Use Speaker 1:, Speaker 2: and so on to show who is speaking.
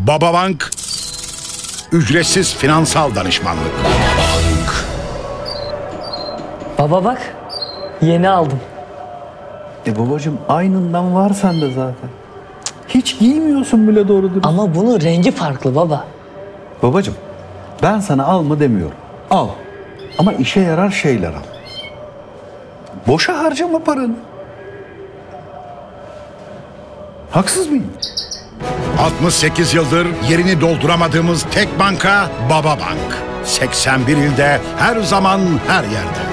Speaker 1: Baba Bank, ücretsiz finansal danışmanlık.
Speaker 2: Baba bak, yeni aldım.
Speaker 3: Babacığım aynından var sende zaten. Hiç giymiyorsun bile doğru dürüst.
Speaker 2: Ama bunun rengi farklı baba.
Speaker 3: Babacığım ben sana alma demiyorum. Al. Ama işe yarar şeyler al. Boşa harcama paranı. Haksız mıyım?
Speaker 1: 68 yıldır yerini dolduramadığımız tek banka Baba Bank. 81 ilde her zaman her yerde.